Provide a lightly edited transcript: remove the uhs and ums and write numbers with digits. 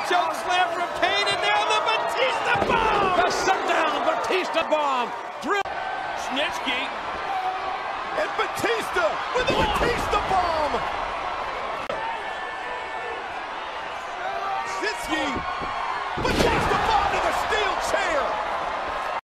choke slam from Kane, and now the Batista bomb! The shutdown Batista bomb! Snitsky. And Batista with the Batista bomb! Snitsky, Batista bomb!